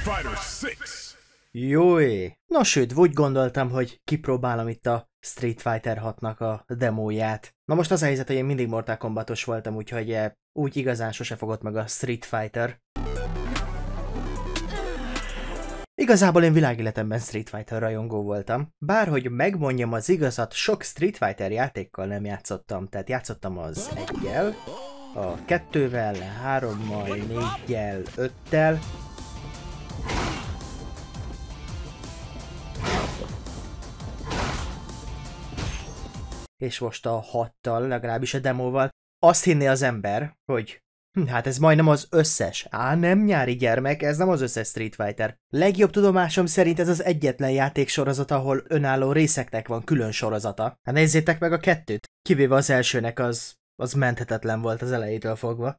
Jóé! Nos, sőt, úgy gondoltam, hogy kipróbálom itt a Street Fighter 6-nak a demóját. Na most az a helyzet, hogy én mindig Mortal Kombatos voltam, úgyhogy úgy igazán sose fogott meg a Street Fighter. Igazából én világéletemben Street Fighter rajongó voltam. Bárhogy megmondjam az igazat, sok Street Fighter játékkal nem játszottam. Tehát játszottam az 1-jel, a 2-vel, 3-mal, 4-jel, 5-tel. És most a 6-tal, legalábbis a demóval. Azt hinné az ember, hogy hát ez majdnem az összes. Nem nyári gyermek, ez nem az összes Street Fighter. Legjobb tudomásom szerint ez az egyetlen játéksorozat, ahol önálló részeknek van külön sorozata. Hát nézzétek meg a 2-t. Kivéve az elsőnek, az menthetetlen volt az elejétől fogva.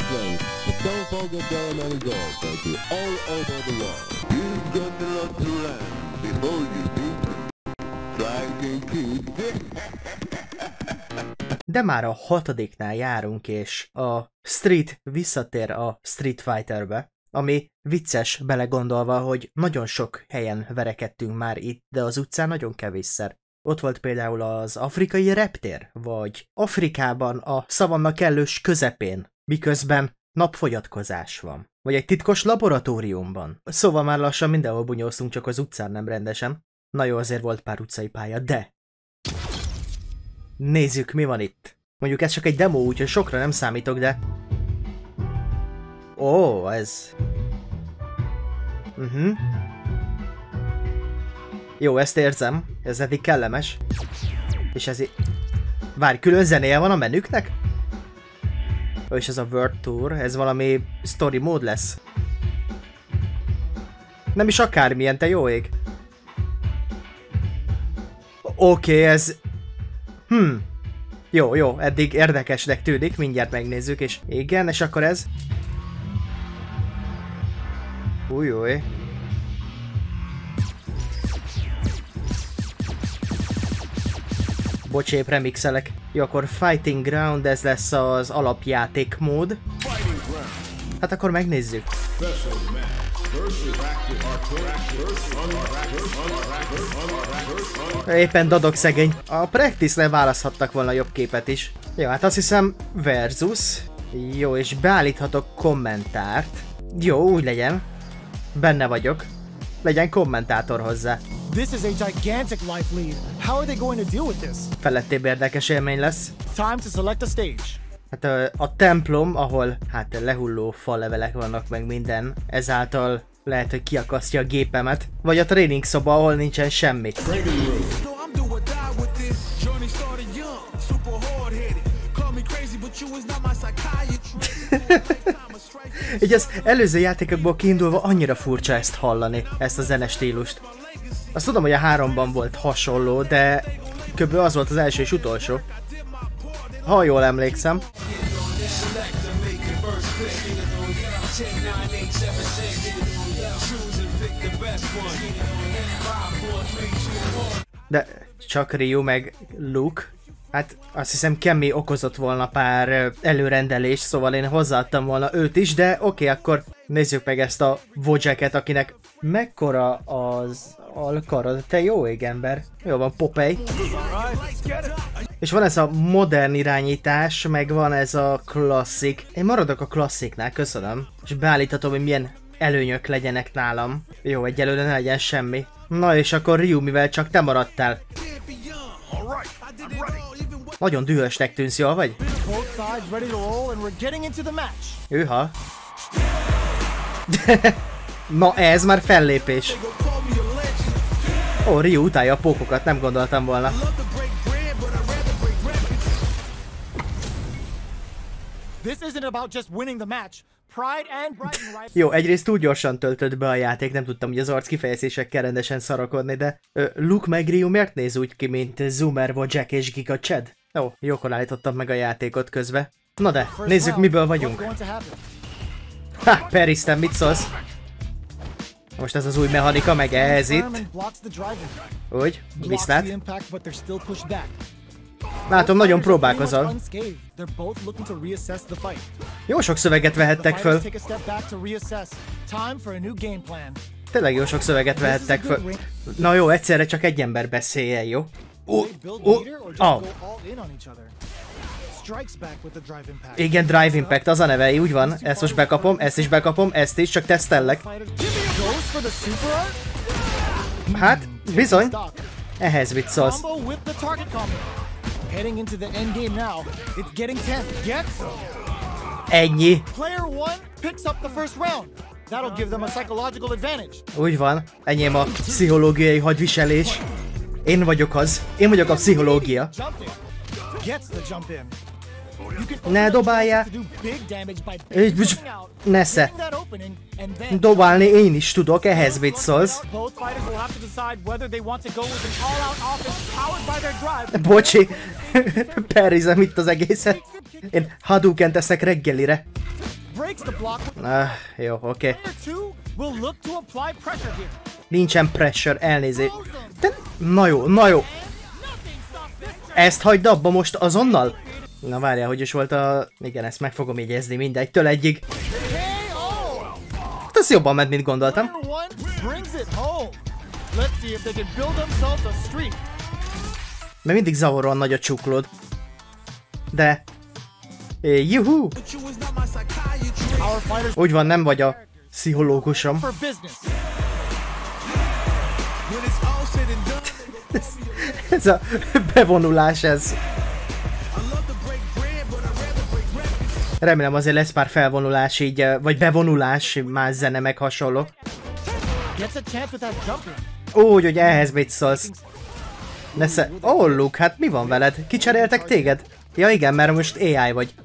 De már a 6-nál járunk, és a Street visszatér a Street Fighterbe, ami vicces belegondolva, hogy nagyon sok helyen verekedtünk már itt, de az utcán nagyon kevésszer. Ott volt például az afrikai reptér, vagy Afrikában a szavanna kellős közepén, miközben napfogyatkozás van. Vagy egy titkos laboratóriumban. Szóval már lassan mindenhol bunyóztunk, csak az utcán nem rendesen. Na jó, azért volt pár utcai pálya, de... Nézzük, mi van itt. Mondjuk ez csak egy demo, úgyhogy sokra nem számítok, de... Ó, ez... Jó, ezt érzem. Ez eddig kellemes. És ez... Várj, külön zenéje van a menüknek? És ez a World Tour, ez valami story mód lesz. Nem is akármilyen, te jó ég. Oké, ez... Jó, eddig érdekesnek tűnik, mindjárt megnézzük, és igen, és akkor ez... Újjúj. Bocs, épp remixelek. Jó, akkor Fighting Ground, ez lesz az alapjáték mód. Hát akkor megnézzük. Éppen dadog szegény. A Practice-nél választhattak volna jobb képet is. Jó, hát azt hiszem versus. Jó, és beállíthatok kommentárt. Jó, úgy legyen. Benne vagyok. Legyen kommentátor hozzá. This is a gigantic life lead. How are they going to deal with this? Felettébb érdekes élmény lesz. Time to select a stage. Hát a templom, ahol hát lehulló fallevelek vannak meg minden, ezáltal lehet, hogy kiakasztja a gépemet. Vagy a tréning szoba, ahol nincsen semmi. Így az előző játékokból kiindulva annyira furcsa ezt hallani, ezt a zenestílust. Azt tudom, hogy a 3-ban volt hasonló, de kb. Az volt az első és utolsó. Ha jól emlékszem. De csak Ryu meg Luke. Hát azt hiszem Kemi okozott volna pár előrendelést, szóval én hozzáadtam volna őt is, de oké, akkor nézzük meg ezt a Wojciech-et, akinek mekkora az alkarod, te jó ég ember. Jó van, Popeye. És van ez a modern irányítás, meg van ez a klasszik. Én maradok a klassziknál, köszönöm. És beállíthatom, hogy milyen előnyök legyenek nálam. Jó, egyelőre ne legyen semmi. Na és akkor Ryu, mivel csak te maradtál. Nagyon dühösnek tűnsz, jól vagy? Őha. Na ez már fellépés. Ó, Ryu utálja a pókokat, nem gondoltam volna. Jó, egyrészt túl gyorsan töltött be a játék, nem tudtam, hogy az arc kifejezésekkel rendesen szarakodni, de Luke meg Ryu miért néz úgy ki, mint Zoomer, Wojciech és Giga Chad? Ó, jókor állítottam meg a játékot közbe. Na de, nézzük, miből vagyunk. Ha, Periztem, mit szólsz? Most ez az új mechanika, meg ez itt. Úgy, viszlát. Látom, nagyon próbálkozol. Unscathed. They're both looking to reassess the fight. Jó sok szöveget vehettek The föl. fighters take a step back to reassess. Time for a new game plan. Tényleg jó sok szöveget vehettek föl. Na jó, egyszerre csak egy ember beszéljen, jó? They build meter or just go all in on each other. Strikes back with the drive impact. Igen, Drive Impact, az a neve, úgy van. Ezt most bekapom, ezt is bekapom, ezt is, csak tesztellek. Goes for the super art. Hát, bizony. Ehhez mit szólsz? Combo with the target combo. Heading into the end game now. It's getting tense. Gets Ennyi. player one picks up the first round. That'll give them a psychological advantage. Úgy van. Enyém a pszichológiai hadviselés. Én vagyok az. Én vagyok a pszichológia. Jump in. Gets the jump in. You can Ne open up dobálja. to do big damage by Így, jumping out, nesze. hitting that opening, and then Dobálni én is tudok, ehhez mit szólsz? both fighters will have to decide whether they want to go with an all-out offense powered by their drive. Bocsi. Perizem itt az egészet. Én Hadouken teszek reggelire. Breaks the block. Jó, oké. Player two will look to apply pressure here. Nincsen pressure, elnézést. Na jó, na jó. Ezt hagyd abba most azonnal? Na várjál, hogy is volt a... Igen, ezt meg fogom jegyezni mindegytől egyig. Hát ez jobban ment, mint gondoltam. Player one brings it home. Let's see if they can build themselves a streak. Mert mindig zavaróan nagy a csuklód. De... Juhu! Our fighters Úgy van, nem vagy a pszichológusom. for business. Ez a bevonulás, ez. Remélem azért lesz pár felvonulás így, vagy bevonulás, más zene meg hasonló. Gets a chance with that jump in. Úgy, hogy ehhez mit szólsz. Nesze... Oh, Luke, hát mi van veled? Kicseréltek téged? Ja igen, mert most AI vagy.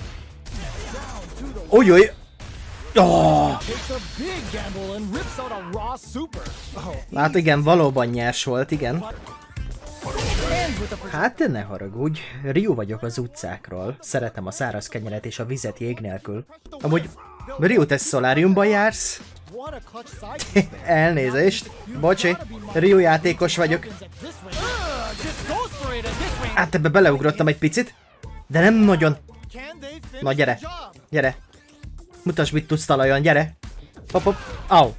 Új. Oh! Takes a big gamble and rips out a raw super. Oh, Hát igen, valóban nyers volt, igen. ends with the Hát ne haragudj, Ryu vagyok az utcákról. Szeretem a száraz kenyeret és a vizet jég nélkül. Amúgy, Ryu, te szoláriumban jársz? what a clutch side. Elnézést. Bocsi, Ryu játékos vagyok. At this range. Just goes for it at this range. Hát ebbe beleugrottam egy picit, de nem nagyon. Can they finish Na gyere, the job? gyere. Mutasd, mit tudsz talajon, gyere. Hop, hop. Au.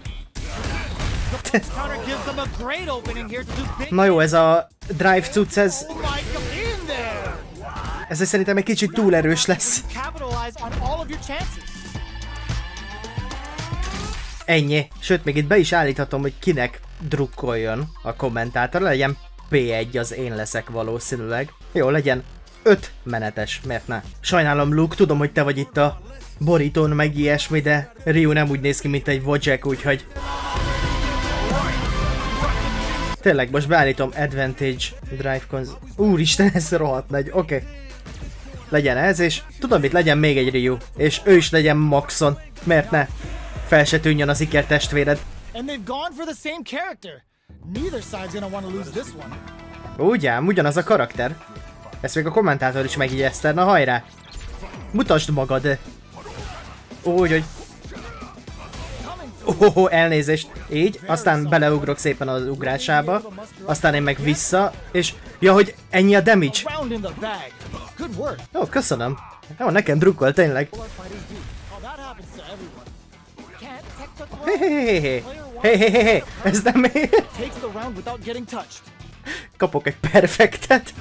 Counter gives them a great opening here to do big. Na jó, ez a drive cucc, ez Oh my God, in there. szerintem egy kicsit túl erős lesz. Capitalize on all of your chances. Ennyi. Sőt, még itt be is állíthatom, hogy kinek drukkoljon a kommentátor. Legyen P1, az én leszek valószínűleg. Jó, legyen 5 menetes, miért ne? Sajnálom, Luke, tudom, hogy te vagy itt a borítón, meg ilyesmi, de Ryu nem úgy néz ki, mint egy Wojak, úgyhogy... Tényleg, most beállítom Advantage Drive Cons... Úristen, ez rohadt nagy, oké. Legyen ez, és tudom mit, legyen még egy Ryu. És ő is legyen Maxon, miért ne? Fel se tűnjön az ikertestvéred. And they've gone for the same character. Neither side's gonna want to lose this one. Úgy ám, ugyanaz a karakter. Ezt még a kommentátor is megjegyezte, na hajrá! Mutasd magad! Úgy, hogy... Elnézést. Így, aztán beleugrok szépen az ugrásába, aztán én meg vissza, és... Ja, hogy ennyi a damage. Round in the bag. Good work. Ó, köszönöm. Jó, nekem drukkol, tényleg. What fighters do. Oh, that happens to everyone. Can't tech the Hé, ez nem ér. takes the round without getting touched. Kapok egy perfektet.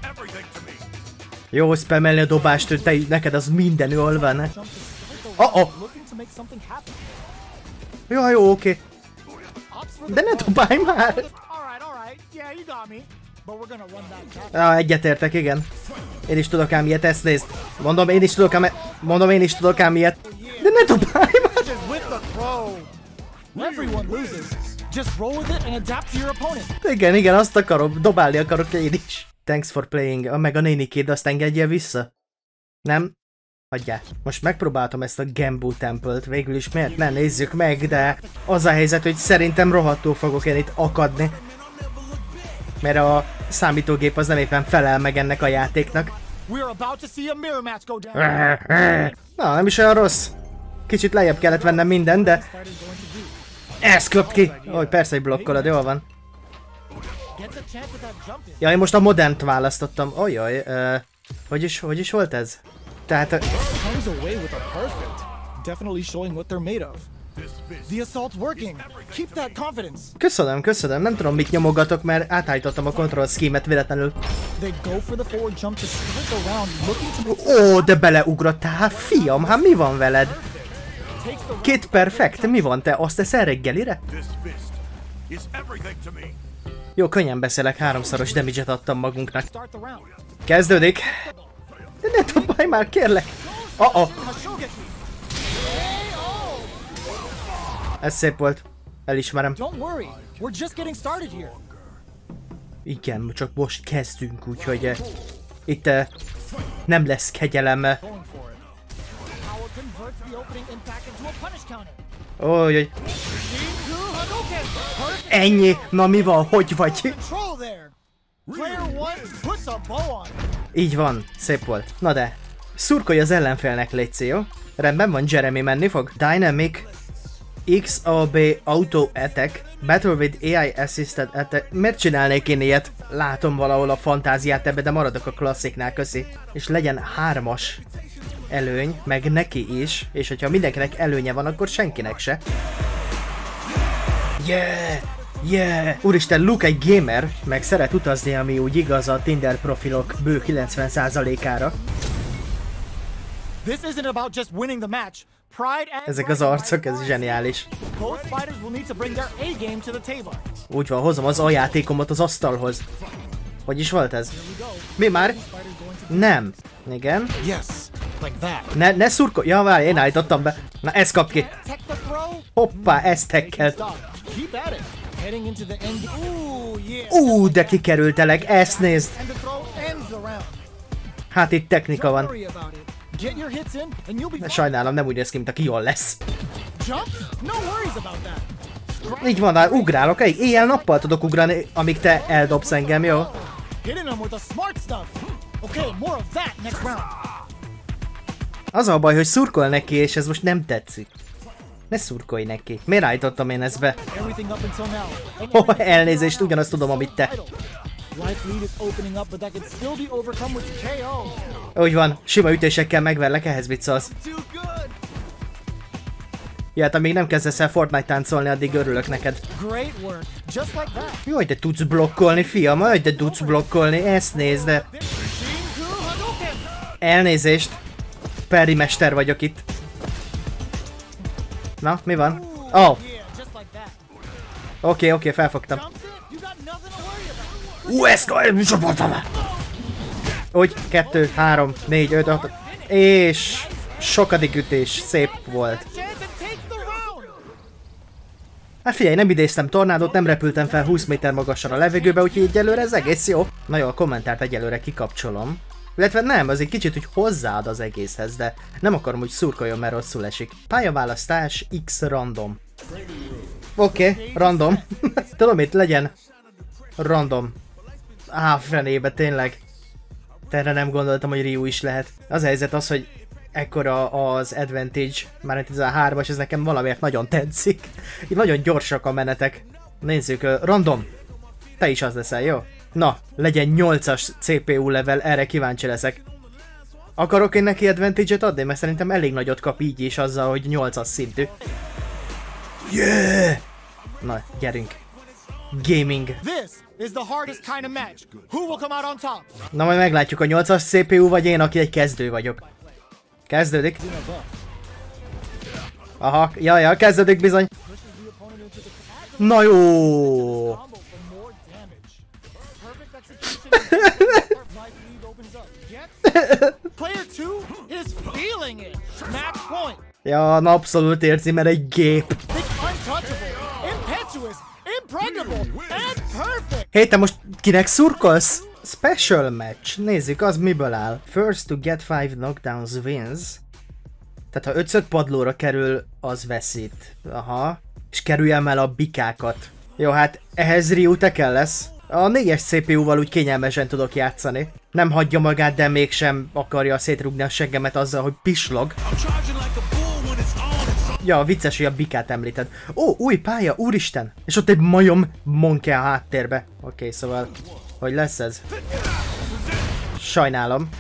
Jó, spamelni a dobást, hogy te, neked az minden jól van. Oh-oh. Looking to make something happen. Jó, oké. Opts for the De ne dobálj már! all right. Yeah, you got me. But we're gonna run that back. Egyetértek, igen. Én is tudok ám ilyet, ezt nézd. Mondom, én is tudok ám ilyet. De ne dobálj már! Just with the throw. Everyone loses. Just roll with it and adapt to your opponent. Igen, azt akarom. Dobálni akarok én is. Thanks for playing. Meg a nénikéd, azt engedje vissza. Nem? Hagyjál. Most megpróbáltam ezt a Genbu Temple-t. Végül is miért ne nézzük meg, de az a helyzet, hogy szerintem rohadtul fogok én itt akadni. Mert a számítógép az nem éppen felel meg ennek a játéknak. We're about to see a mirror match go down. Na, nem is olyan rossz. Kicsit lejjebb kellett vennem minden, de... Ez köpt ki! Ó, persze, hogy blokkolod, jól van. Gets a chance at that jump in. Ja, én most a modernt választottam. Ojjaj, hogy is volt ez? Tehát... Comes away with a perfect. Definitely showing what they're made of. The assault's working. Keep that confidence. Köszönöm. Nem tudom, mit nyomogatok, mert átállítottam a control scheme-et véletlenül. They go for the forward jump to split around, looking to... Ó, de beleugrottál, fiam, hát mi van veled? Két perfekt, mi van, te azt teszel reggelire? Jó, könnyen beszélek, 3-szoros damage-et adtam magunknak. start the round. Kezdődik. De ne dobálj már, kérlek. Ez szép volt. Elismerem. Don't worry. We're just getting started here. Igen, csak most kezdünk, úgyhogy itt nem lesz kegyelem. Going for it. Power converts the opening impact into a punish counter. Ójjj. Shinku Hadouken. Perfect Ennyi. Na mi van, hogy vagy? control there. Player one puts a bow on. Így van, szép volt. Na de, szurkolj az ellenfélnek, légy, jó? Rendben van, Jeremy menni fog. Dynamic XAB Auto Attack Battle with AI Assisted Attack. Miért csinálnék én ilyet? Látom valahol a fantáziát ebbe, de maradok a klassziknál, köszi. És legyen 3-as előny, meg neki is, és hogyha mindenkinek előnye van, akkor senkinek se. Yeah! Úristen, Luke egy gamer, meg szeret utazni, ami úgy igaz a Tinder profilok bő 90%-ára. This isn't about just winning the match. Pride and Ezek az arcok, ez zseniális. both fighters will need to bring their A game to the table. Úgy van, hozom az aljátékomat az asztalhoz. Hogy is volt ez? Mi már? Nem. Igen. Yes, like that. Ne szurkolj! Ja, várj, én állítottam be. Na, ezt kap ki. Tech the throw. Hoppá, ezt tekkelt. Stop. Keep at it. Heading into the end. Ooh, yeah. De kikerültelek, ezt nézd. And the throw ends the round. Hát itt technika Don't van. worry about it. Get your hits in and you'll be fine. Sajnálom, nem úgy néz ki, mint aki jól lesz. Jump? No worries about that. Így van, hát ugrálok, éjjel-nappal tudok ugrani, amíg te eldobsz engem, jó? Hitting them with the smart stuff. Okay, more of that next round. Az a baj, hogy szurkol neki, és ez most nem tetszik. Ne szurkolj neki. Miért állítottam én ezt be? Everything up until now. Oh, elnézést, ugyanazt tudom, amit te. Life lead is opening up, but that can still be overcome with KO. Úgy van, sima ütésekkel megverlek, ehhez mit szólsz? Too good. Ja, hát amíg nem kezdesz el Fortnite táncolni, addig örülök neked. Great work. Just like that. Jaj, de tudsz blokkolni, fiam, jaj, de tudsz blokkolni, ezt nézd, de... Shinku Hadouken. Elnézést. Perry mester vagyok itt. Na, mi van? Oh, Yeah, just like that. oké, felfogtam. Jumps in. You got nothing to worry about. Úgy, 2, 3, 4, 5, 6, és sokadik ütés, szép volt. Chance and takes the round. Hát figyelj, nem idéztem tornádot, nem repültem fel 20 méter magasan a levegőbe, úgyhogy egyelőre ez egész jó. Na jó, a kommentárt egyelőre kikapcsolom. Illetve nem, az egy kicsit úgy hozzáad az egészhez, de nem akarom, hogy szurkoljon, mert rosszul esik. Pályaválasztás X random. Oké, random. Tudom, itt legyen random. Fenébe, tényleg. Erre nem gondoltam, hogy Ryu is lehet. Az a helyzet az, hogy ekkora az advantage, már ez a 3-as, ez nekem valamiért nagyon tetszik. Így nagyon gyorsak a menetek. Nézzük, random. Te is az leszel, jó? Na, legyen 8-as CPU level, erre kíváncsi leszek. Akarok én neki advantage-et adni? Mert szerintem elég nagyot kap így is azzal, hogy 8-as szintű. Yeah! Na, gyerünk. Gaming. This is the hardest kind of match. Who will come out on top? Na majd meglátjuk, a 8-as CPU vagy én, aki egy kezdő vagyok. Kezdődik. Aha, ja, kezdődik bizony. Na jó! Combo for more damage. Perfect execution. Life lead opens up. Gets player 2 is feeling it. Match point. Ja, na abszolút érzi, mert egy gép. Think untouchable, impetuous, impregnable, and perfect. Hé, te most kinek szurkolsz? Special match. Nézzük, az miből áll. First to get 5 knockdowns wins. Tehát ha 5 padlóra kerül, az veszít. Aha. És kerüljem el a bikákat. Jó, hát ehhez Ryu te kell lesz. A 4-es CPU-val úgy kényelmesen tudok játszani. Nem hagyja magát, de mégsem akarja szétrugni a seggemet azzal, hogy pislog. Ja, vicces, hogy a bikát említed. Ó, új pálya, úristen! És ott egy majom monkey a háttérbe. Oké, szóval, hogy lesz ez? Sajnálom.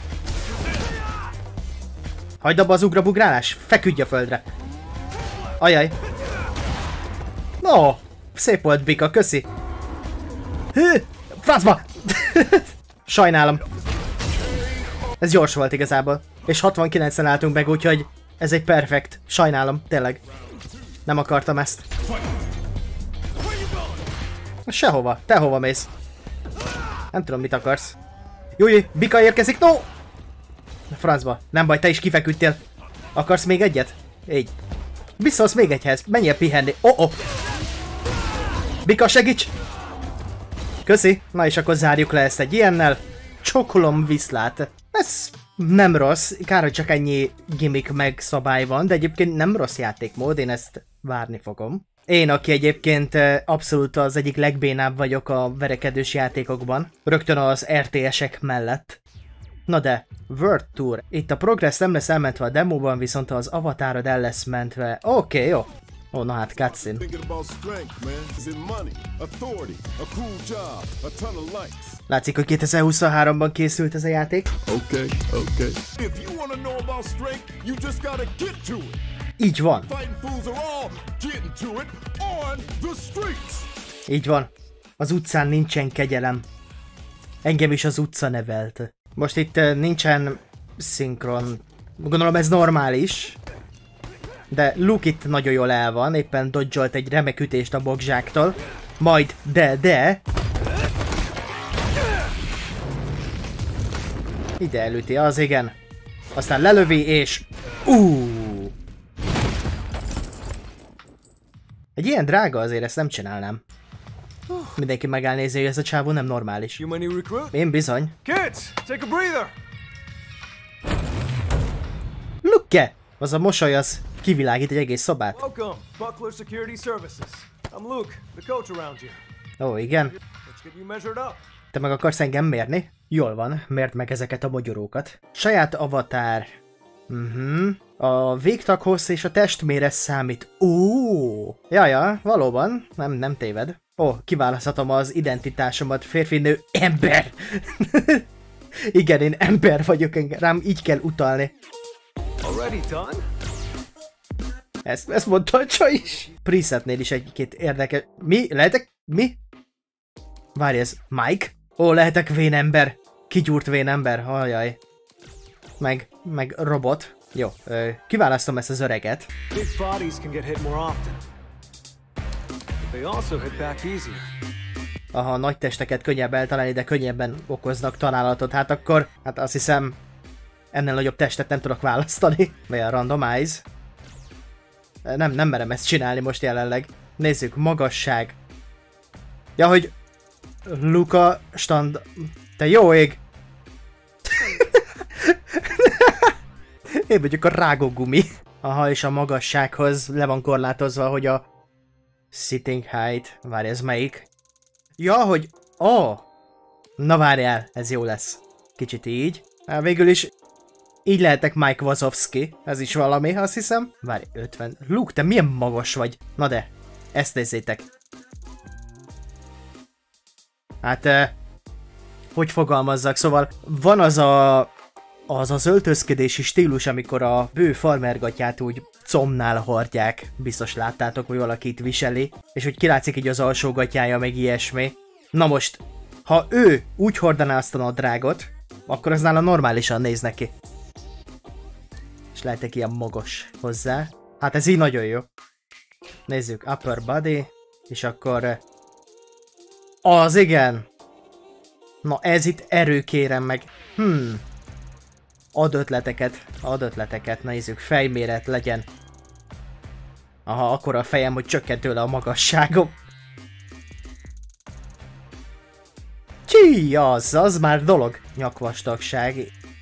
Hagyd abba az ugrabugrálás! Feküdj a földre! Ajaj! No! Szép volt, Bika, köszi! Hű! Francba! Sajnálom. Ez gyors volt igazából. És 69-en álltunk meg, úgyhogy ez egy perfekt. Sajnálom, tényleg. Nem akartam ezt. Sehova. Te hova mész? Nem tudom, mit akarsz. Júj, Bika érkezik, no! Francba. Nem baj, te is kifeküdtél. Akarsz még egyet? Így. Visszahoz még egyhez. Menjél pihenni. Oh. Bika, segíts! Köszi. Na és akkor zárjuk le ezt egy ilyennel. Csokolom viszlát. Ez nem rossz. Kár, hogy csak ennyi gimmick meg szabály van, de egyébként nem rossz játékmód. Én ezt várni fogom. Én, aki egyébként abszolút az egyik legbénább vagyok a verekedős játékokban. Rögtön az RTS-ek mellett. Na de, World Tour. Itt a progress nem lesz elmentve a demóban, viszont az avatárod el lesz mentve. Oké, jó. Ó, na hát, cutscene. Látszik, hogy 2023-ban készült ez a játék. Így van. Így van. Az utcán nincsen kegyelem. Engem is az utca nevelt. Most itt nincsen szinkron. Gondolom ez normális. De Luke itt nagyon jól el van. Éppen dodge-olt egy remek ütést a bogzsáktól. Majd de... Ide elüti, az igen. Aztán lelövi és... Egy ilyen drága azért ezt nem csinálnám. Mindenki megállnézi, hogy ez a csávó nem normális. Én bizony. Kids, take a breather. Luke! Az a mosoly az kivilágít egy egész szobát. Welcome, Buckler Security Services. I'm Luke, the coach around here. Ó, igen. Let's get you measured up. Te meg akarsz engem mérni? Jól van, mérd meg ezeket a mogyorókat. Saját avatár. A végtag hossz és a testméret számít. Ja, valóban, nem téved. Kiválaszthatom az identitásomat, férfi, nő, ember! Igen, én ember vagyok, rám így kell utalni. Already done? Ezt mondta a csaj is. Presetnél is egy-két érdekes... Mi? Lehetek? Mi? Várj, ez Mike? Lehetek vénember. Kigyúrt vénember, hajjaj. Meg robot. Jó, kiválasztom ezt az öreget. Big bodies can get hit more often. They also hit back easier. Aha, nagy testeket könnyebb eltalálni, de könnyebben okoznak találatot. Hát akkor, azt hiszem, ennél nagyobb testet nem tudok választani. Vagy a randomize. Nem merem ezt csinálni most jelenleg. Nézzük, magasság. Ja, hogy Luka stand... Te jó ég! Én vagyok a rágógumi. Aha, és a magassághoz le van korlátozva, hogy a sitting height... Várj, ez melyik? Ja, hogy... Na várjál, ez jó lesz. Kicsit így. Végül is így lehetek Mike Wazowski. Ez is valami, azt hiszem. Várj, 50. Luke, te milyen magas vagy? Na de, ezt nézzétek. Hát, hogy fogalmazzak, szóval van az öltözködési stílus, amikor a bő farmergatját úgy combnál hordják. Biztos láttátok, hogy valakit viseli, és hogy kilátszik így az alsógatjája, meg ilyesmi. Na most, ha ő úgy hordaná azt a nadrágot, akkor az nála normálisan néz neki. És lehetek ilyen magas hozzá. Hát ez így nagyon jó. Nézzük, upper body, és akkor... Az igen! Na ez itt erő, kérem meg. Ad ötleteket, nézzük, fejméret legyen. Aha, akkor a fejem, hogy csökkent tőle a magasságom. Csí, az már dolog. Nyakvastagság.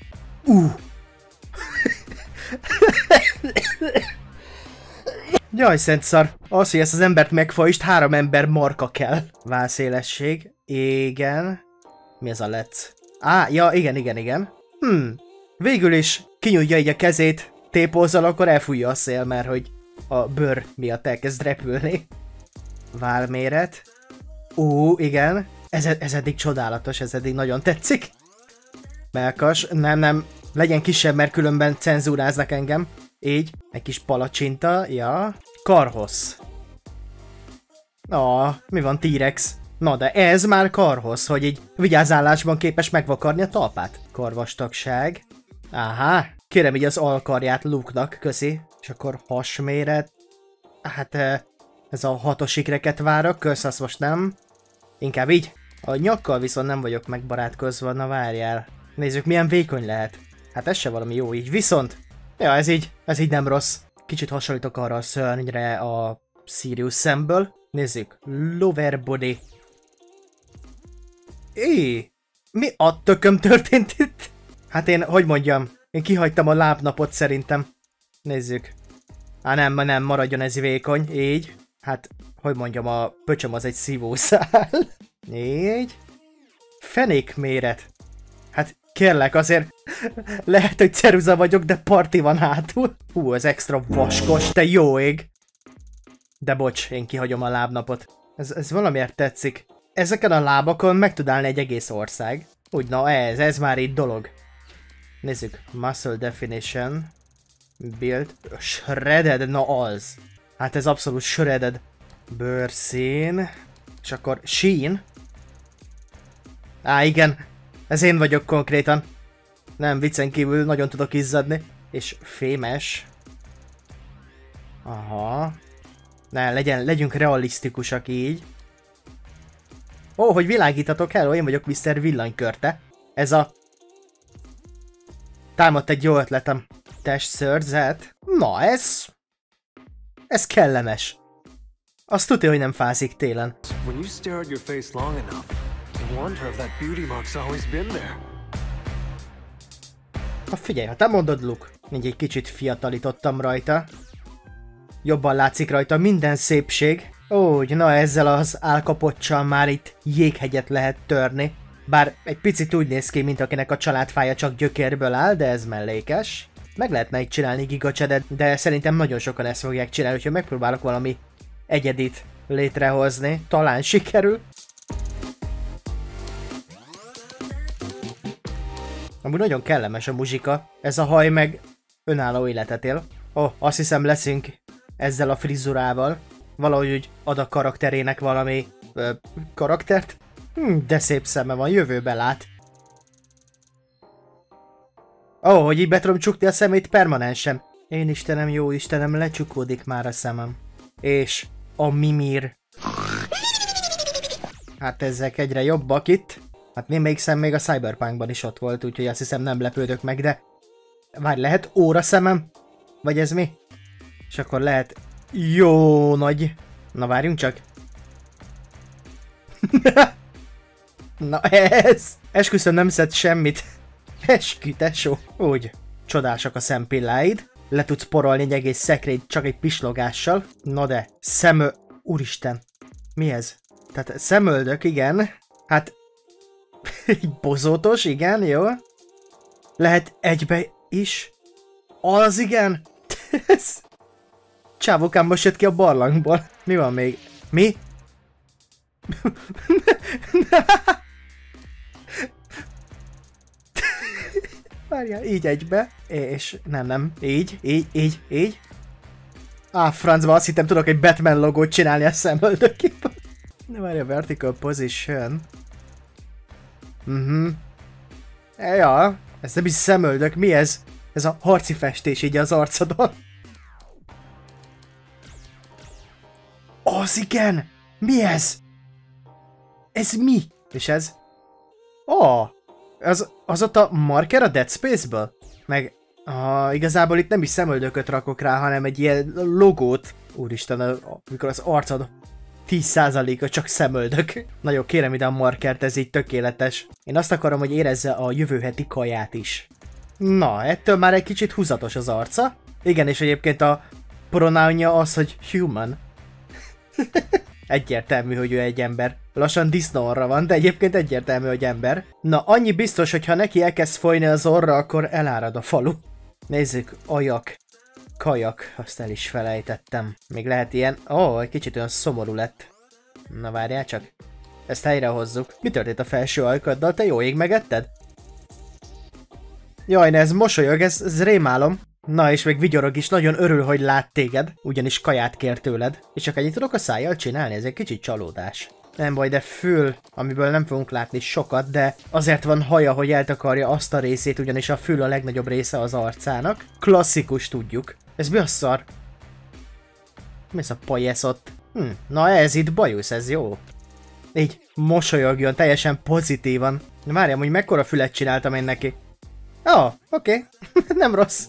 Jaj, szent szar. Az, hogy ezt az embert megfajtsd, 3 ember marka kell. Válszélesség. Igen. Mi ez a let's? Ja, igen. Végül is kinyújtja így a kezét, tépózzal, akkor elfújja a szél, mert hogy a bőr miatt elkezd repülni. Válméret. Igen. Ez eddig csodálatos, ez eddig nagyon tetszik. Melkas, nem, legyen kisebb, mert különben cenzúráznak engem. Így, egy kis palacsinta, ja. Karhosz. Mi van T-rex? Na de ez már karhosz, hogy így vigyázállásban képes megvakarni a talpát. Karvastagság. Aha, kérem így az alkarját Luke-nak, köszi. És akkor hasméret. Hát ez a 6-os ikreket várok, kösz, azt most nem. Inkább így. A nyakkal viszont nem vagyok megbarátkozva, na várjál. Nézzük milyen vékony lehet. Hát ez se valami jó így, viszont... Ja, ez így nem rossz. Kicsit hasonlítok arra a szörnyre a Sirius szemből. Nézzük. Lower body. Mi a tököm történt itt? Hát én, hogy mondjam, én kihagytam a lábnapot szerintem. Nézzük. Nem, maradjon ez vékony, így. Hát, hogy mondjam, a pöcsöm az egy szívószál. Így. Fenék méret. Hát, kérlek, azért lehet, hogy ceruza vagyok, de parti van hátul. Hú, ez extra vaskos, te jó ég. De bocs, én kihagyom a lábnapot. Ez valamiért tetszik. Ezeken a lábakon meg tud állni egy egész ország. Úgy, na ez már itt dolog. Nézzük. Muscle definition. Build. Shredded, na az. Hát ez abszolút shredded. Bőrszín. És akkor sheen. Igen. Ez én vagyok konkrétan. Nem, viccen kívül nagyon tudok izzadni. És fémes. Aha. Ne, legyünk realisztikusak így. Hogy világítatok, hello, én vagyok Mr. Villanykörte. Ez a... Támadt egy jó ötletem. Testszörzet. Na, ez kellemes. Azt tudja, hogy nem fázik télen. When you stare at your face long enough, you wonder if that beauty mark's always been there. Figyelj, ha te mondod, Luke, egy kicsit fiatalítottam rajta. Jobban látszik rajta minden szépség. Úgy, na ezzel az állkapocsal már itt jéghegyet lehet törni. Bár egy picit úgy néz ki, mint akinek a családfája csak gyökérből áll, de ez mellékes. Meg lehetne így csinálni gigacsedet, de szerintem nagyon sokan ezt fogják csinálni, hogyha megpróbálok valami egyedit létrehozni. Talán sikerül. Amúgy nagyon kellemes a muzsika. Ez a haj meg önálló életet él. Azt hiszem leszünk ezzel a frizurával. Valahogy úgy ad a karakterének valami... karaktert? De szép szeme van, jövőbe lát. Hogy így be tudom csukni a szemét permanensen. Én Istenem, jó Istenem, lecsukódik már a szemem. És a Mimir. Hát ezek egyre jobbak itt. Hát még a Cyberpunkban is ott volt, úgyhogy azt hiszem nem lepődök meg, de... Várj, lehet óra szemem? Vagy ez mi? És akkor lehet... Jó nagy... Na várjunk csak. Na ez... Esküszöm nem szed semmit. Eskü, tesó. Úgy. Csodásak a szempilláid. Le tudsz porolni egy egész szekrényt csak egy pislogással. Na de... Úristen. Mi ez? Tehát szemöldök, igen. Hát... Bozótos, igen, jó. Lehet egybe is. Az igen. Csávokám most jött ki a barlangból. Mi van még? Mi? Várjál, így egybe. És nem. Így. Francba, azt hittem tudok egy Batman logót csinálni a szemöldökéből. Ne várja, vertical position. Ja, ez nem is szemöldök, mi ez? Ez a harci festés így az arcodon. Az igen! Mi ez? Ez mi? És ez? Az ott a marker a Dead Space-ből? Meg igazából itt nem is szemöldököt rakok rá, hanem egy ilyen logót. Úristen, amikor az arcod 10%-a csak szemöldök. Nagyon kérem ide a markert, ez így tökéletes. Én azt akarom, hogy érezze a jövő heti kaját is. Na, ettől már egy kicsit húzatos az arca. Igen, és egyébként a pronounja az, hogy human. Egyértelmű, hogy ő egy ember. Lassan disznóorra van, de egyébként egyértelmű, hogy ember. Na, annyi biztos, hogy ha neki elkezd folyni az orra, akkor elárad a falu. Nézzük, ajak. Kajak, azt el is felejtettem. Még lehet ilyen... egy kicsit olyan szomorú lett. Na várjál csak. ezt helyrehozzuk. Mi történt a felső ajkaddal? Te jó ég megetted? Jaj, ne, ez mosolyog, ez rémálom. Na, és még vigyorog is, nagyon örül, hogy lát téged, ugyanis kaját kér tőled. És csak ennyit tudok a szájjal csinálni, ez egy kicsit csalódás. Nem baj, de fül, amiből nem fogunk látni sokat, de azért van haja, hogy eltakarja azt a részét, ugyanis a fül a legnagyobb része az arcának. Klasszikus, tudjuk. Ez mi a szar? Mi ez a pajesz ott? Na ez itt bajusz, ez jó. Így mosolyogjon, teljesen pozitívan. Várjam, hogy mekkora fület csináltam én neki. Oké. Nem rossz.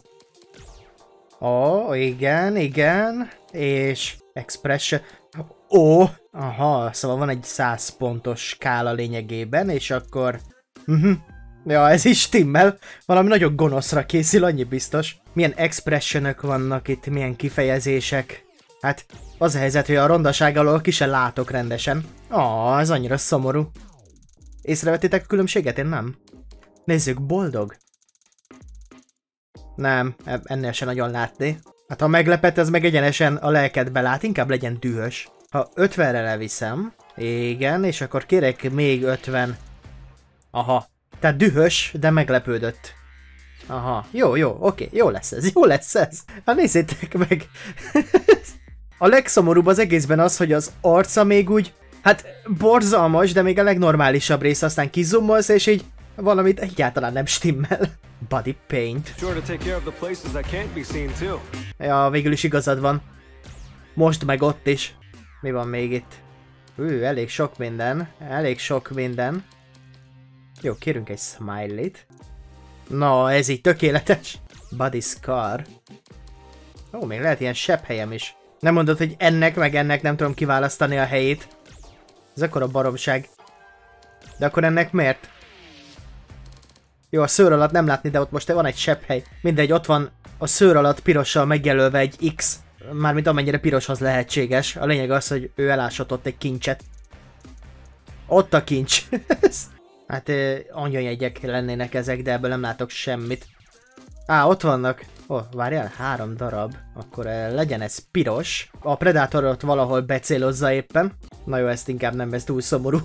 Igen, igen. És expression. Aha, szóval van egy 100 pontos skála lényegében, és akkor... Ja, ez is stimmel. Valami nagyon gonoszra készül, annyi biztos. Milyen expressionök vannak itt, milyen kifejezések. Hát, az a helyzet, hogy a rondaság alól ki sem látok rendesen. Ez annyira szomorú. Észrevettétek a különbséget? Én nem. Nézzük, boldog. Nem, ennél se nagyon látni. Hát ha meglepett, ez meg egyenesen a lelkedbe lát, inkább legyen dühös. Ha 50-re leviszem, igen, és akkor kérek még 50. Aha, tehát dühös, de meglepődött. Aha, jó, oké, jó lesz ez. Hát nézzétek meg. A legszomorúbb az egészben az, hogy az arca még úgy, hát borzalmas, de még a legnormálisabb része, aztán kizoomolsz, és így valamit egyáltalán nem stimmel. Body paint. Ja, végül is igazad van. Most meg ott is. Mi van még itt? Elég sok minden. Jó, kérünk egy smiley-t. Na, ez így tökéletes. Body scar. Még lehet ilyen sebhelyem is. Nem mondod, hogy ennek meg ennek nem tudom kiválasztani a helyét. Ez akkora baromság. De akkor ennek miért? Jó, a szőr alatt nem látni, de ott most van egy sebhely. Mindegy, ott van a szőr alatt pirossal megjelölve egy X. Mármint amennyire piros az lehetséges. A lényeg az, hogy ő elásott ott egy kincset. Ott a kincs. Hát anyajegyek lennének ezek, de ebből nem látok semmit. Ott vannak. Várjál, 3 darab. Akkor legyen ez piros. A Predator ott valahol becélozza éppen. Na jó, ezt inkább nem, ez túl szomorú.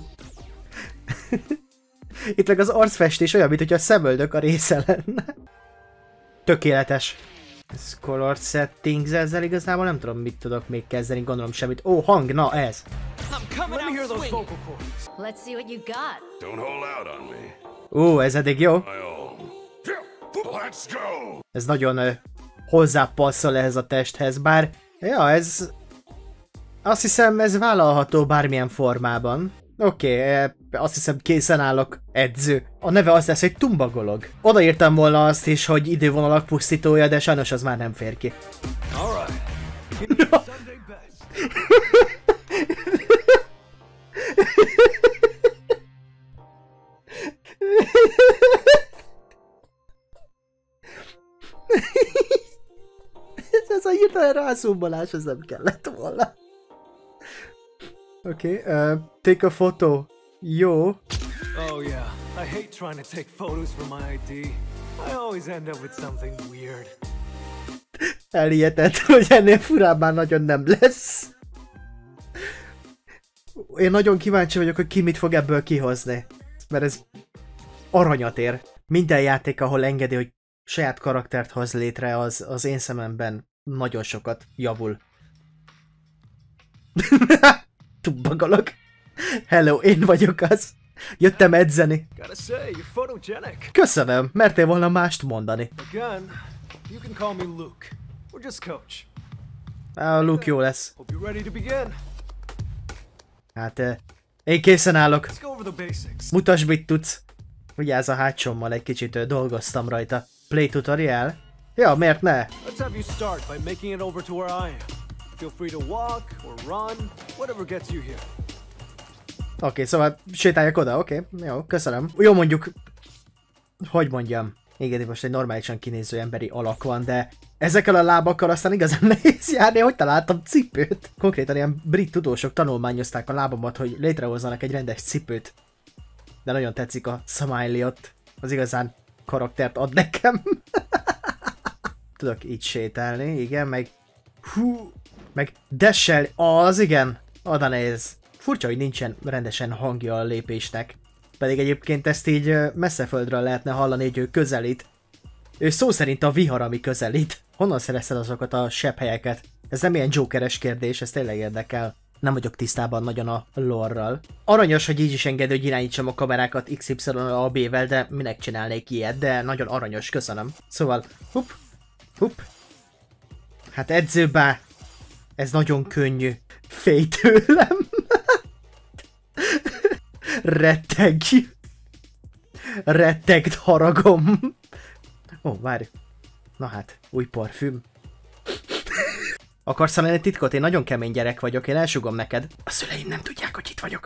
Itt meg az arcfestés olyan, mint hogyha a szemöldök a része lenne. Tökéletes. Ez color settings, ezzel igazából nem tudom, mit tudok még kezdeni, gondolom semmit. Hang, na ez. Ez eddig jó. Ez nagyon hozzápasszol ehhez a testhez, bár... Ja, ez... Azt hiszem, ez vállalható bármilyen formában. Oké, azt hiszem készen állok, edző. A neve az lesz, hogy Tumbagolog. Odaírtam volna azt is, hogy idővonalak pusztítója, de sajnos az már nem fér ki. Ez a hirtelen rászumbolás, ez nem kellett volna. Okay, take a photo. Jó. Oh yeah, I hate trying to take photos for my ID. I always end up with something weird. Elijedett, hogy ennél furább már nagyon nem lesz. Én nagyon kíváncsi vagyok, hogy ki mit fog ebből kihozni. Mert ez aranyat ér. Minden játék, ahol engedi, hogy saját karaktert hoz létre, az én szememben nagyon sokat javul. Tumbagolog. Hello, én vagyok az. Jöttem edzeni. Köszönöm, mertél volna mást mondani. Luke jó lesz. Hát, én készen állok. Mutasd, mit tudsz. Vigyázz a hátsommal, egy kicsit dolgoztam rajta. Play tutorial? Ja, miért ne? Oké, szóval sétáljak oda, oké. Jó, köszönöm. Jó, mondjuk... Hogy mondjam? Igen, itt most egy normálisan kinéző emberi alak van, de ezekkel a lábakkal aztán igazán nehéz járni, hogy találtam cipőt. Konkrétan ilyen brit tudósok tanulmányozták a lábamat, hogy létrehozzanak egy rendes cipőt. De nagyon tetszik a smiley ott. Az igazán karaktert ad nekem. Tudok így sétálni, igen, meg... Hú, meg dash-el, az igen, oda néz. Furcsa, hogy nincsen rendesen hangja a lépésnek. Pedig egyébként ezt így messzeföldről lehetne hallani, hogy ő közelít. Ő szó szerint a vihar, ami közelít. Honnan szerezted azokat a sebb helyeket? Ez nem ilyen jokeres kérdés, ez tényleg érdekel. Nem vagyok tisztában nagyon a lore-ral. Aranyos, hogy így is engedő, hogy irányítsam a kamerákat XY-AB-vel, de minek csinálnék ilyet, de nagyon aranyos, köszönöm. Szóval, hup. Hát edzőbá, ez nagyon könnyű. Félj tőlem. Retteg haragom. Ó, várj. Na hát, új parfüm. Akarsz hallani egy titkot? Én nagyon kemény gyerek vagyok, én elsugom neked. A szüleim nem tudják, hogy itt vagyok.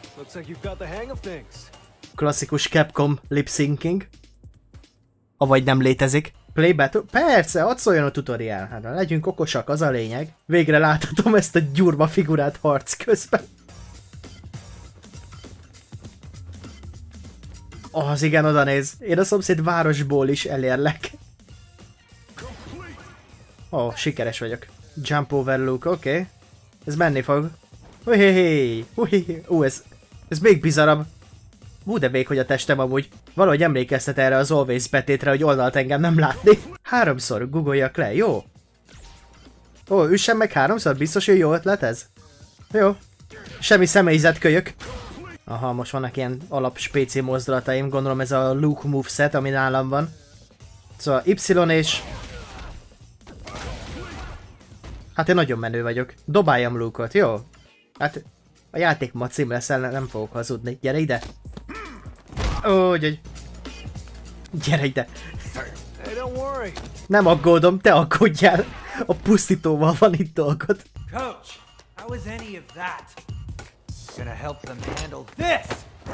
Klasszikus Capcom lip-syncing. Avagy nem létezik. Playbattle? Persze, hadd szóljon a tutorial. Hát legyünk okosak, az a lényeg. Végre láthatom ezt a gyurma figurát harc közben. Az igen, oda néz. Én a szomszéd városból is elérlek. Ó, sikeres vagyok. Jump over Luke, oké. Ez menni fog. Ez még bizarabb. De vékony a testem amúgy. Valahogy emlékeztet erre az Always betétre, hogy oldalt engem nem látni. 3-szor guggoljak le, jó? Ó, üssem meg 3-szor, biztos, hogy jó ötlet ez? Jó. Semmi személyzetkölyök. Aha, most vannak ilyen alap spéci mozdulataim, gondolom ez a Luke moveset, ami nálam van. Szóval Y és... Hát én nagyon menő vagyok. Dobáljam Luke-ot, jó? Hát a játék ma cím leszel, nem fogok hazudni. Gyere ide! Ó, gyere ide! Nem aggódom, te aggódjál! A pusztítóval van itt dolgod. Coach, how is any of that gonna help them handle this?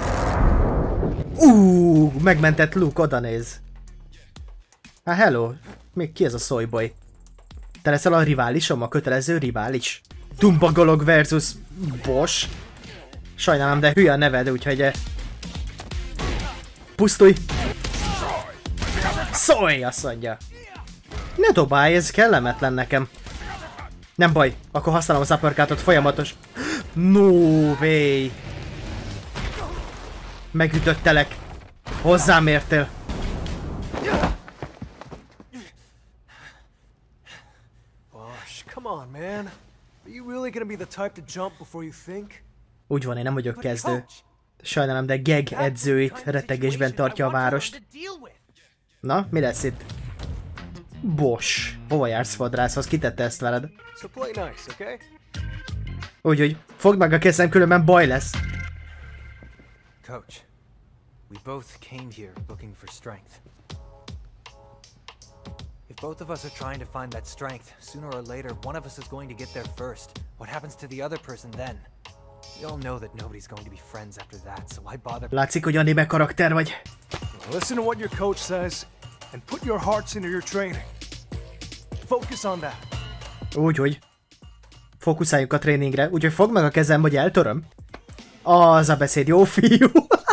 Megmentett Luke, oda néz. Hát hello, még ki ez a soyboy? Te leszel a riválisom, a kötelező rivális? Dumbagolog versus Bosch. Sajnálom, de hülye a neved, úgyhogy... Pusztulj! Szólj, azt mondja! Ne dobálj, ez kellemetlen nekem. Nem baj, akkor használom az uppercutot folyamatos. No way! Megütöttelek. Hozzám értél. Come on, man. Are you really gonna be the type to jump before you think? Úgy van, én nem vagyok kezdő. Sajnálom, de Geg edzőit rettegésben tartja a várost. Na, mi lesz itt? Bosch. Hova jársz, fodrászhoz? Kitette ezt veled? Úgyhogy fogd meg a kezem, különben baj lesz. Coach, we both came here looking for strength. If both of us are trying to find that strength, sooner or later one of us is going to get there first. What happens to the other person then? We all know that nobody's going to be friends after that, so why bother? Látszik, hogy anime karakter vagy. Listen to what your coach says and put your hearts into your training. Focus on that. Úgyhogy fókuszáljunk a tréningre, úgyhogy fogd meg a kezem, hogy eltöröm. Az a beszéd, jó fiú.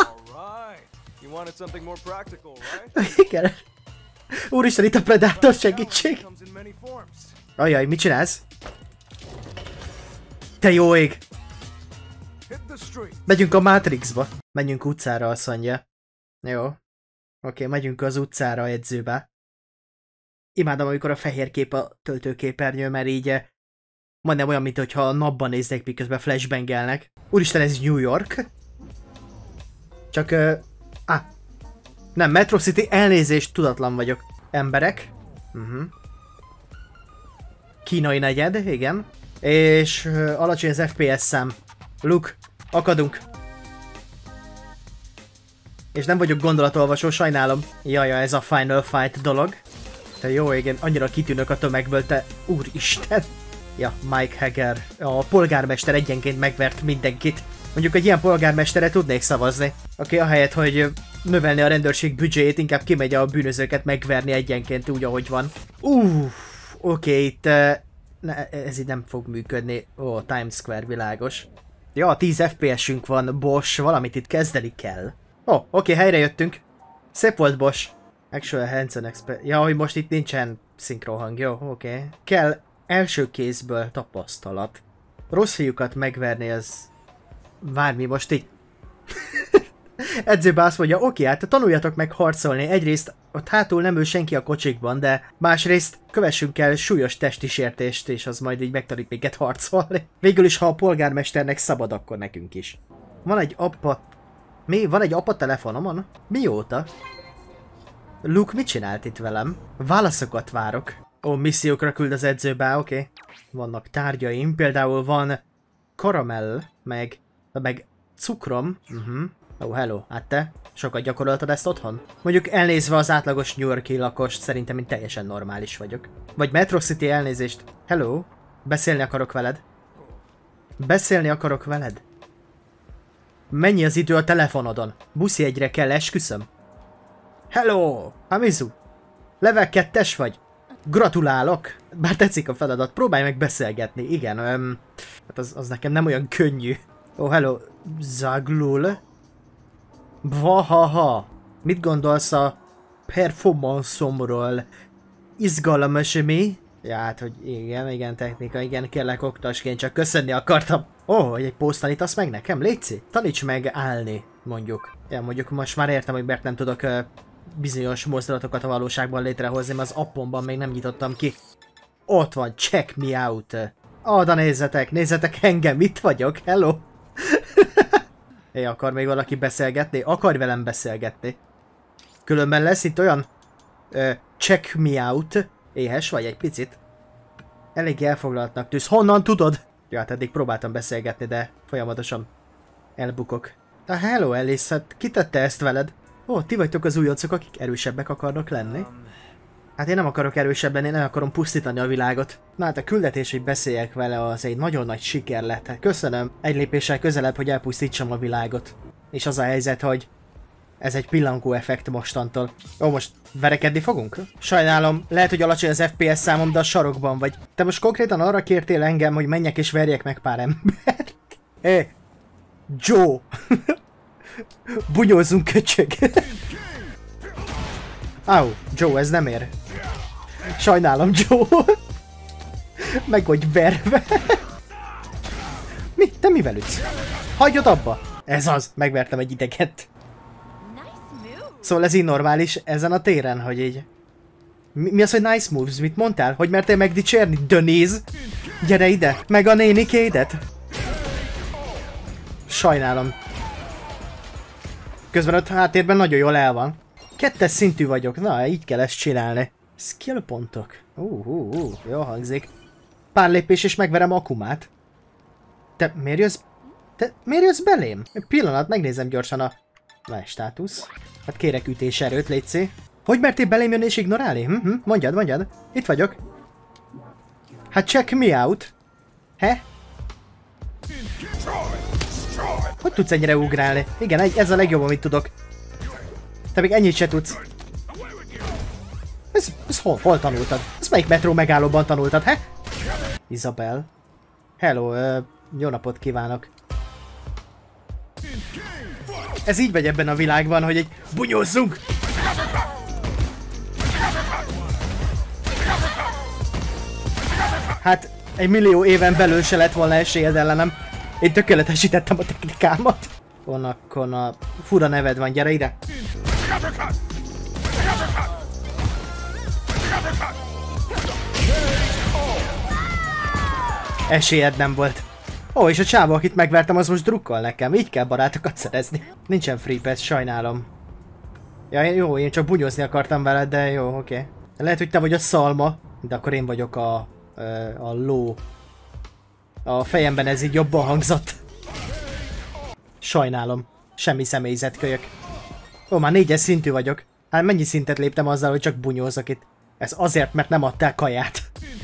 Igen. Úristen, itt a Predator, segítség! Ajaj, mit csinálsz? Te jó ég! Megyünk a Matrixba. Menjünk utcára, azt mondja. Jó. Oké, megyünk az utcára edzőbe. Imádom, amikor a fehér kép a töltőképernyő, mert így majdnem olyan, mint hogyha a napban néznek, miközben flashbangelnek. Úristen, ez New York? Csak, nem, Metro City, elnézést, tudatlan vagyok. Emberek. Kínai negyed, igen. És alacsony az FPS szám. Luke, akadunk. És nem vagyok gondolatolvasó, sajnálom. Jaja, ez a Final Fight dolog. Te jó, igen, annyira kitűnök a tömegből, te úristen. Ja, Mike Hager. A polgármester egyenként megvert mindenkit. Mondjuk egy ilyen polgármesterre tudnék szavazni. Oké, ahelyett, hogy növelni a rendőrség büdzséjét, inkább kimegy a bűnözőket megverni egyenként úgy, ahogy van. Oké, itt... ez így nem fog működni. Ó, Times Square, világos. Ja, 10 FPS-ünk van, Bosch, valamit itt kezdeni kell. Oké, helyre jöttünk. Szép volt, Bosch. Actual hands-on expert. Ja, hogy most itt nincsen szinkronhang, jó, oké. Kell első kézből tapasztalat. Rossz fiúkat megverni, az Várj, mi most így? Edzőbe azt mondja, oké, hát tanuljatok meg harcolni. Egyrészt ott hátul nem ül senki a kocsikban, de másrészt kövessünk el súlyos testi sértést, és az majd így megtanít minket harcolni. Végül is, ha a polgármesternek szabad, akkor nekünk is. Van egy apa... Mi? Van egy apa telefonomon? Mióta? Luke mit csinált itt velem? Válaszokat várok. Ó, missziókra küld az edzőbe, oké. Vannak tárgyaim, például van karamell, meg cukrom. Ó, hello, hát te? Sokat gyakoroltad ezt otthon? Mondjuk elnézve az átlagos New York-i lakost, szerintem én teljesen normális vagyok. Vagy Metro City, elnézést. Hello? Beszélni akarok veled. Beszélni akarok veled. Mennyi az idő a telefonodon? Buszjegyre kell, esküszöm. Hello! Hamizu! Level 2-es vagy? Gratulálok! Bár tetszik a feladat, próbálj meg beszélgetni. Igen, hát az nekem nem olyan könnyű. Ó, hello, Zaglul. Vahaha. Mit gondolsz a performance-omról? Izgalmas mi? Ja, hát, hogy igen, technika, igen, kérlek oktasként, csak köszönni akartam. Hogy egy pószt tanítasz meg nekem, léci? Taníts meg állni, mondjuk. Ja, mondjuk most már értem, hogy miért nem tudok bizonyos mozdulatokat a valóságban létrehozni, mert az appomban még nem nyitottam ki. Ott van, check me out. Oda nézzetek engem, itt vagyok, hello. Akar még valaki beszélgetni? Akarj velem beszélgetni. Különben lesz itt olyan check me out. Éhes vagy egy picit. Elég elfoglaltnak tűz. Honnan tudod? Ja, hát eddig próbáltam beszélgetni, de folyamatosan elbukok. Hello Alice, hát ki tette ezt veled? Ó, ti vagytok az újoncok, akik erősebbek akarnak lenni? Hát én nem akarok erősebb lenni, nem akarom pusztítani a világot. Na hát a küldetés, hogy beszéljek vele, az egy nagyon nagy siker lett. Hát köszönöm. Egy lépéssel közelebb, hogy elpusztítsam a világot. És az a helyzet, hogy ez egy pillangó effekt mostantól. Ó, most verekedni fogunk? Sajnálom, lehet, hogy alacsony az FPS számom, de a sarokban vagy. Te most konkrétan arra kértél engem, hogy menjek és verjek meg pár embert? Joe! Bunyózzunk, köcsög! Áú, Joe, ez nem ér. Sajnálom, Joe. Meg vagy verve. Mi? Te mivel ütsz? Hagyjad abba! Ez az, megvertem egy ideget. Szóval ez így normális ezen a téren, hogy így... Mi az, hogy nice moves? Mit mondtál? Hogy mertél megdicsérni? Denise? Gyere ide! Meg a nénikédet! Sajnálom. Közben ott háttérben nagyon jól el van. 2-es szintű vagyok. Na, így kell ezt csinálni. Skill pontok. Jó hangzik. Pár lépés és megverem Akumát. Te miért jössz belém? Egy pillanat, megnézem gyorsan a... státusz. Hát kérek ütéserőt, létszi. Hogy mertél belém jönni és ignorálni? Mondjad. Itt vagyok. Hát check me out. He? Hogy tudsz ennyire ugrálni? Igen, ez a legjobb, amit tudok. Te még ennyit se tudsz. Ez hol tanultad? Ezt melyik metró megállóban tanultad, he? Isabel. Hello, jó napot kívánok. Ez így megy ebben a világban, hogy egy bunyózzunk! Hát, 1 millió éven belül se lett volna esélyed ellenem. Én tökéletesítettem a technikámat. Kona, fura neved van, gyere ide! Esélyed nem volt. Ó, és a csávó, akit megvertem, az most drukkol nekem. Így kell barátokat szerezni. Nincsen free pass, sajnálom. Ja, jó, én csak bunyózni akartam veled, de jó, oké. Lehet, hogy te vagy a szalma, de akkor én vagyok a ló. A fejemben ez így jobban hangzott. Sajnálom. Semmi személyzetkölyök. Ó, már 4-es szintű vagyok. Hát mennyi szintet léptem azzal, hogy csak bunyózok itt? Ez azért, mert nem adtál kaját.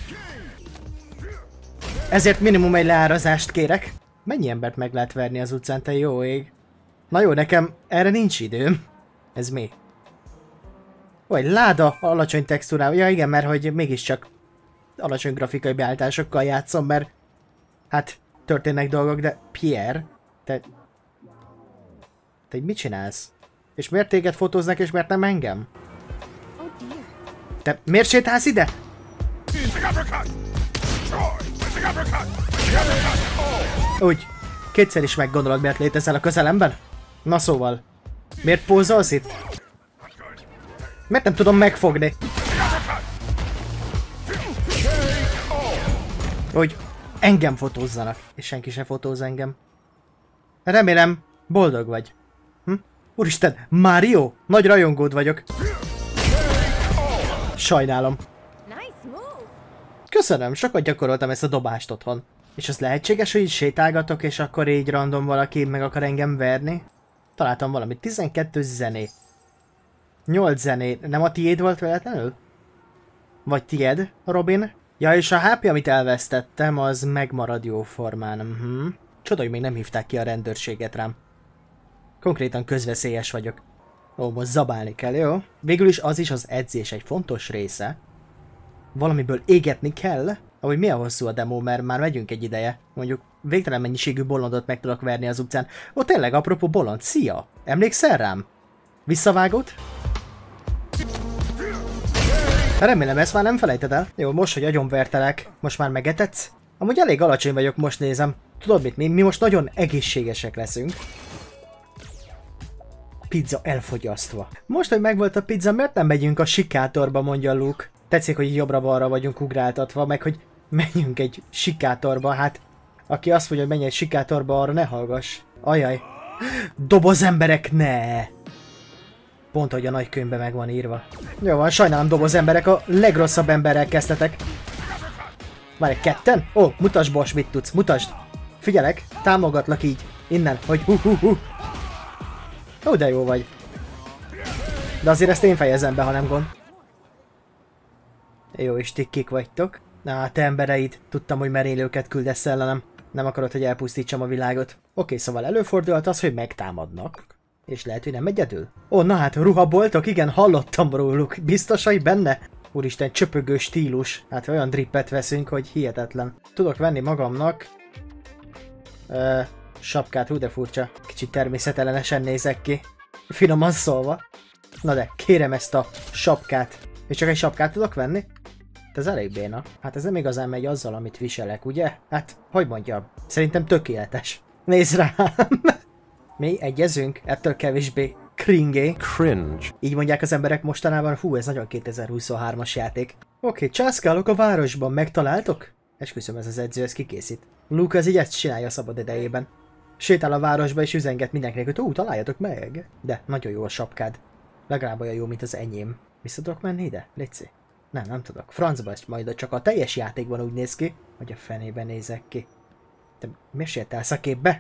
Ezért minimum egy leárazást kérek. Mennyi embert meg lehet verni az utcán, te jó ég? Na jó, nekem erre nincs időm. Ez mi? Ó, egy láda alacsony textúrával. Ja igen, mert hogy mégiscsak alacsony grafikai beállításokkal játszom, mert hát történnek dolgok, de Pierre, te mit csinálsz? És miért téged fotóznak, és miért nem engem? Te miért sétálsz ide? Úgy. Kétszer is meggondolod, miért létezel a közelemben? Na szóval, miért pózolsz itt? Miért nem tudom megfogni? Hogy engem fotózzanak, és senki se fotóz engem. Remélem, boldog vagy. Hm? Úristen, Mario? Nagy rajongód vagyok. Sajnálom. Köszönöm, sokat gyakoroltam ezt a dobást otthon. És az lehetséges, hogy így sétálgatok, és akkor így random valaki meg akar engem verni? Találtam valamit. 12 zené. 8 zené. Nem a tiéd volt véletlenül? Vagy tiéd, Robin? Ja, és a HP, amit elvesztettem, az megmarad jó formán. Csoda, hogy még nem hívták ki a rendőrséget rám. Konkrétan közveszélyes vagyok. Ó, most zabálni kell, jó? Végül is az is az edzés egy fontos része. Valamiből égetni kell. Ahogy milyen hosszú a demo, mert már megyünk egy ideje. Mondjuk végtelen mennyiségű bolondot meg tudok verni az utcán. Ó, tényleg, apropó bolond, szia! Emlékszel rám? Visszavágott? Remélem, ezt már nem felejted el. Jó, most, hogy agyonvertelek, most már megetetsz? Amúgy elég alacsony vagyok, most nézem. Tudod mit, mi most nagyon egészségesek leszünk. Pizza elfogyasztva. Most, hogy megvolt a pizza, miért nem megyünk a sikátorba, mondja Luke. Tetszik, hogy jobbra-balra vagyunk ugráltatva, meg hogy menjünk egy sikátorba, hát aki azt mondja, hogy menj egy sikátorba, arra ne hallgass. Ajaj. Doboz emberek, ne! Pont, hogy a nagykönyvben meg van írva. Jó van, sajnálom, doboz emberek, a legrosszabb emberrel kezdtetek. Várj, ketten? Ó, mutasd, Boss, mit tudsz, mutasd! Figyelek, támogatlak így, innen, hogy Ó, de jó vagy. De azért ezt én fejezem be, ha nem gond. Jó, és ti kik vagytok? Na, te embereid, tudtam, hogy merénylőket küldesz ellenem. Nem akarod, hogy elpusztítsam a világot. Oké, szóval előfordulhat az, hogy megtámadnak. És lehet, hogy nem egyedül? Ó, na hát, ruhaboltok? Igen, hallottam róluk. Biztos vagy benne? Úristen, csöpögő stílus. Hát olyan drippet veszünk, hogy hihetetlen. Tudok venni magamnak... sapkát, hú de furcsa. Kicsit természetellenesen nézek ki. Finoman szólva. Na de, kérem ezt a sapkát. És csak egy sapkát tudok venni? Ez elég béna. Hát ez nem igazán megy azzal, amit viselek, ugye? Hát, hogy mondjam, szerintem tökéletes. Nézd rám! Mi egyezünk? Ettől kevésbé cringe. Így mondják az emberek mostanában, hú, ez nagyon 2023-as játék. Oké, császkálok a városban, megtaláltok? Esküszöm, ez az edző, ez kikészít. Luke az így ezt csinálja szabad idejében. Sétál a városba és üzenget mindenkinek, hogy találjatok meg. De nagyon jó a sapkád. Legalább olyan jó, mint az enyém. Vissza tudok menni ide? Léci? Nem tudok. Francba ezt majd csak a teljes játékban úgy néz ki, hogy a fenében nézek ki. Te miért sétálsz a képbe?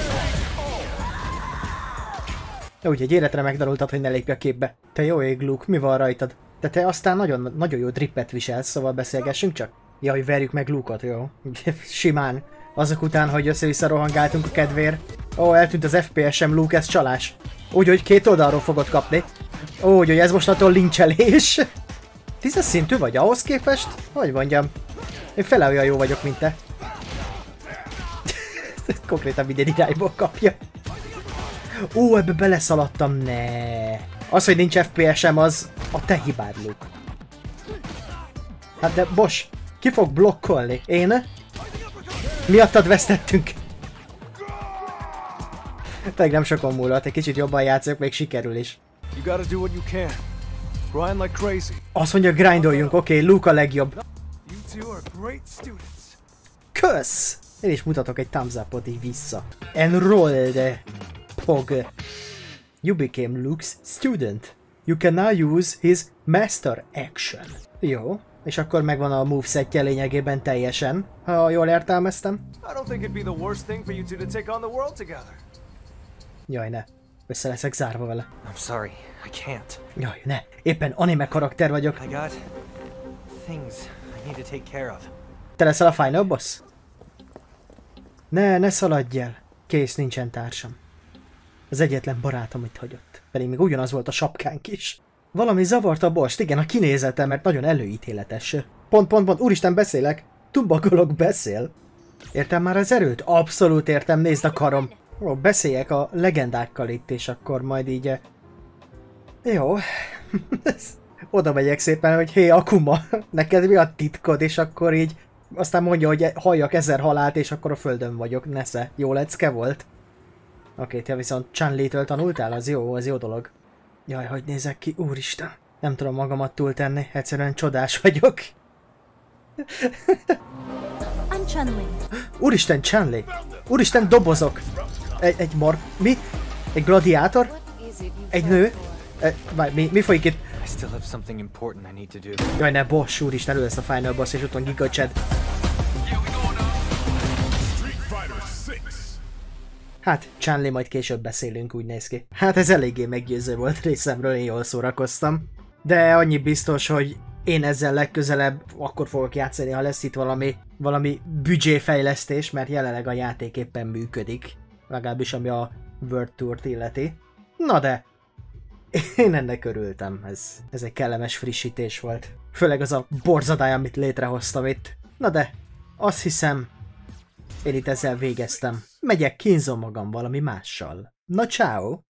Úgy, egy életre megtanultad, hogy ne lépj a képbe. Te jó ég, Luke, mi van rajtad? De te aztán nagyon jó drippet viselsz, szóval beszélgessünk csak. Ja, hogy verjük meg Luke-ot, jó? Simán. Azok után, hogy össze-vissza rohangáltunk a kedvéért. Ó, eltűnt az FPS-em, Luke, ez csalás. Úgy, hogy két oldalról fogod kapni. Úgy, hogy ez mostantól lincselés. 10-es szintű vagy ahhoz képest? Hogy mondjam? Én fele olyan jó vagyok, mint te. Konkrétan minden irányból kapja. Ó, ebbe beleszaladtam, ne. Az, hogy nincs FPS-em, az a te hibád, Luke. Hát de, Boss, ki fog blokkolni? Én? Miattad vesztettünk. Tényleg nem sokon múlott, egy kicsit jobban játszok, még sikerül is. Azt mondja, grindoljunk, oké, Luke a legjobb. Kösz! Én is mutatok egy thumbs upot így vissza. Enrolled, Pog. You became Luke's student. You can now use his master action. Jó, és akkor megvan a movesetje lényegében teljesen, ha jól értelmeztem. Jaj, ne. Össze leszek zárva vele. I'm sorry, I can't. Jaj, ne. Éppen anime karakter vagyok. I got things I need to take care of. Te leszel a final boss? Ne szaladj el. Kész, nincsen társam. Az egyetlen barátom itt hagyott. Pedig még ugyanaz volt a sapkánk is. Valami zavart a Bost, igen, a kinézete, mert nagyon előítéletes. Pont, úristen, beszélek. Tumbagolok, beszél. Értem már az erőt? Abszolút értem, nézd a karom. Ó, beszéljek a legendákkal itt, és akkor majd így... Jó. Oda megyek szépen, hogy hé, Akuma, neked mi a titkod, és akkor így aztán mondja, hogy halljak 1000 halált, és akkor a földön vagyok. Nesze. Jó lecke volt? Oké, te viszont Chun-Li-től tanultál? Az jó dolog. Jaj, hogy nézek ki? Úristen. Nem tudom magamat túltenni. Egyszerűen csodás vagyok. I'm Chun-Li. Úristen, Chun-Li. Úristen, dobozok. Mi? Egy gladiátor? Egy nő? Mi folyik itt? I still have something important I need to do. Jaj, ne, boss, úristen, elő lesz a Final Boss, és ott van Giga Chad. Hát, Chun-Li, majd később beszélünk, úgy néz ki. Hát ez eléggé meggyőző volt részemről, én jól szórakoztam. De annyi biztos, hogy én ezzel legközelebb akkor fogok játszani, ha lesz itt valami büdzséfejlesztés, mert jelenleg a játék éppen működik. Legalábbis ami a World Tour-t illeti. Na de, én ennek örültem, ez egy kellemes frissítés volt. Főleg az a borzadály, amit létrehoztam itt. Na de, azt hiszem, én itt ezzel végeztem. Megyek, kínzom magam valami mással. Na, ciao.